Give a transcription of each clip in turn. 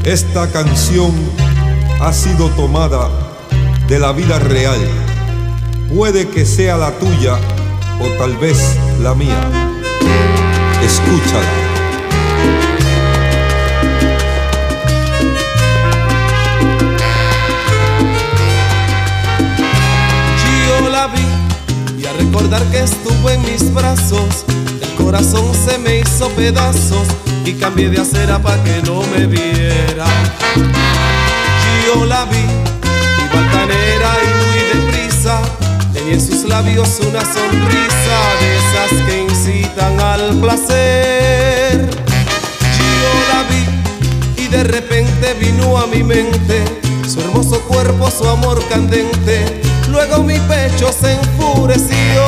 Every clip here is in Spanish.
Esta canción ha sido tomada de la vida real. Puede que sea la tuya o tal vez la mía. Escúchala. Yo la vi y al recordar que estuvo en mis brazos, el corazón se me hizo pedazos y cambié de acera pa' que no me viera. Yo la vi, iba altanera y muy deprisa, tenía en sus labios una sonrisa de esas que incitan al placer. Yo la vi y de repente vino a mi mente su hermoso cuerpo, su amor candente. Luego mi pecho se enfureció,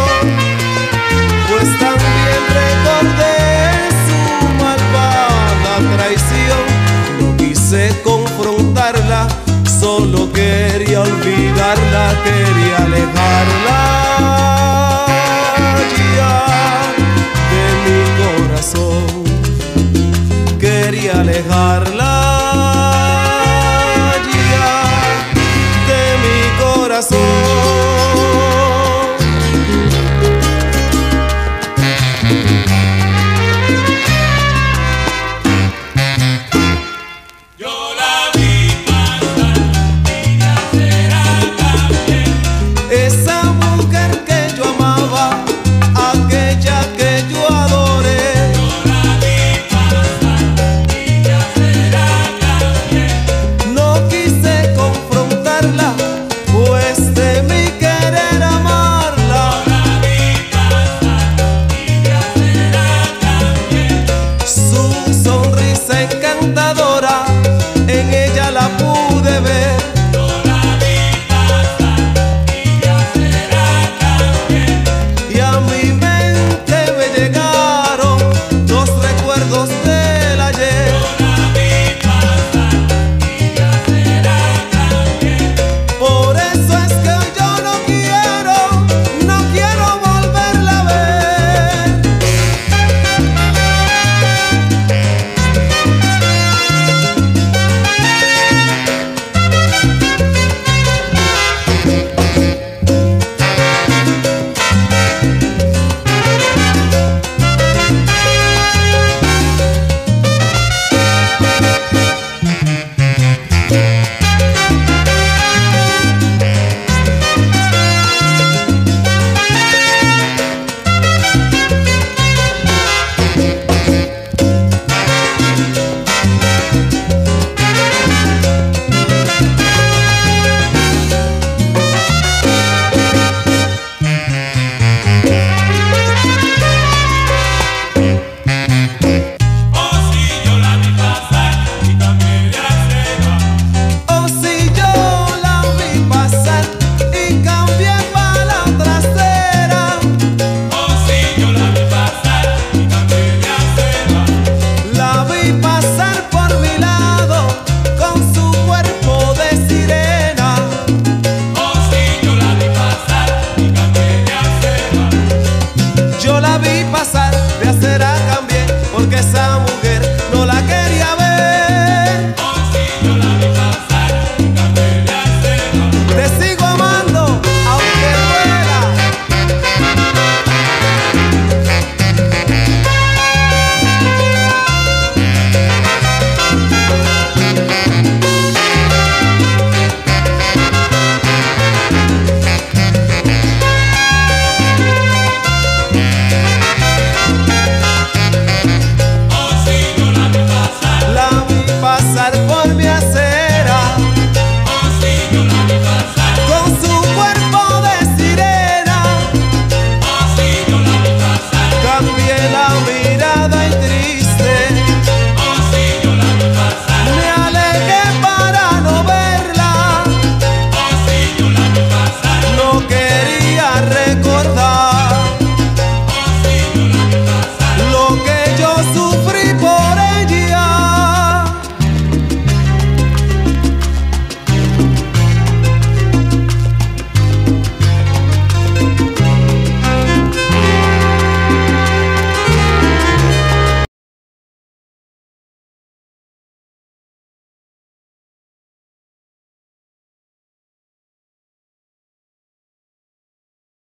pues también recordé su malvada traición. No quise confrontarla, solo quería olvidarla, quería alejarla ya de mi corazón, quería alejarla